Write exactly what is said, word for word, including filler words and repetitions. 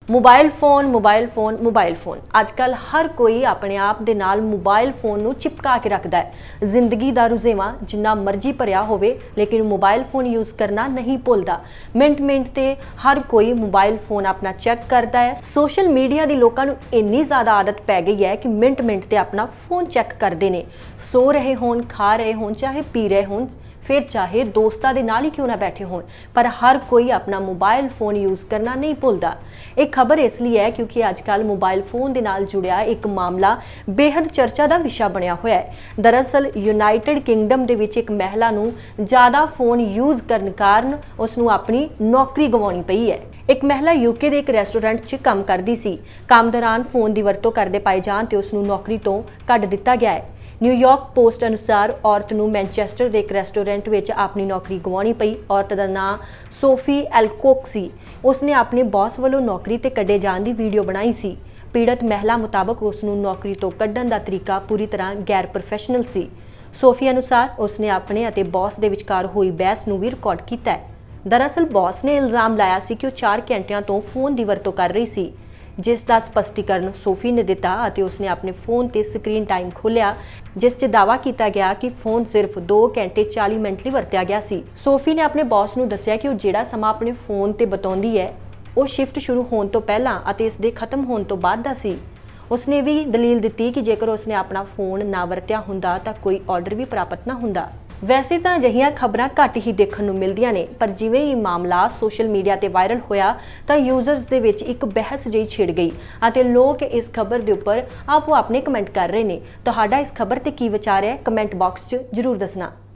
Mobile phone mobile phone mobile phone अजकल हर कोई अपने आप दे नाल मोबाइल फोन नूं चिपका के रखता है। जिंदगी दा रुझेवां जिन्ना मर्जी भरिया होवे लेकिन मोबाइल फोन यूज़ करना नहीं भुलदा। मिनट मिनट ते हर कोई मोबाइल फोन अपना चेक करता है। सोशल मीडिया दी लोकां नूं इन्नी ज़्यादा आदत पै गई है कि मिनट मिनट ते अपना फोन चेक करते हैं। सो रहे होन, खा रहे होन, चाहे पी रहे होन, फिर चाहे दोस्तां दे नाल ही क्यों ना बैठे हों, पर हर कोई अपना मोबाइल फोन यूज़ करना नहीं भुलदा। एक खबर इसलिए है क्योंकि अजकल मोबाइल फोन दे नाल जुड़िया एक मामला बेहद चर्चा का विषय बनया होया है। दरअसल यूनाइटेड किंगडम दे विच एक महिला नूं ज़्यादा फोन यूज़ करन कारण उसनूं अपनी नौकरी गवाउणी पई है। एक महिला यूके के एक रेस्टोरेंट च काम करती सी। काम दौरान फोन की वरतों करते पाए जाण ते उसनूं नौकरी तो कढ दिता गया है। न्यूयॉर्क पोस्ट अनुसार औरत नूं मैनचेस्टर के एक रेस्टोरेंट में अपनी नौकरी गवाउणी पई। औरत का नाम सोफी एल्कोक सी। उसने अपने बॉस वालों नौकरी ते कड्ढे जाण की वीडियो बनाई सी। पीड़ित महिला मुताबक उसनूं नौकरी तो कड्ढण का तरीका पूरी तरह गैर प्रोफैशनल सी। सोफी अनुसार उसने अपने अते बॉस के विचकार हुई बहस नूं भी रिकॉर्ड किया है। दरअसल बॉस ने इल्जाम लाया सी कि वह चार घंटिया तो फोन की वरतों कर रही सी, जिसका स्पष्टीकरण सोफी ने दिता और उसने अपने फोन ते स्क्रीन टाइम खोलिया, जिस च दावा किया गया कि फोन सिर्फ दो घंटे चाली मिनट लिए वरत्या गया सी। सोफी ने अपने बॉस नूं दस्सिया कि वह जिहड़ा समा अपने फोन ते बताउंदी है वह शिफ्ट शुरू होने तो पहला और इसके खत्म होने तो बाद दा सी। उसने भी दलील दी कि जेकर उसने अपना फोन ना वरत्या हुंदा तां कोई ऑर्डर भी प्राप्त ना हुंदा। वैसे तो अजिहियां खबरां घट ही देखने नूं मिलदियां ने, पर जिवें ही मामला सोशल मीडिया ते वायरल होया तां यूजर्स दे विच एक बहस जी छिड़ गई और लोग इस खबर के उपर आपो अपने कमेंट कर रहे हैं। तुहाडा इस खबर ते की विचार है, कमेंट बॉक्स च जरूर दसना।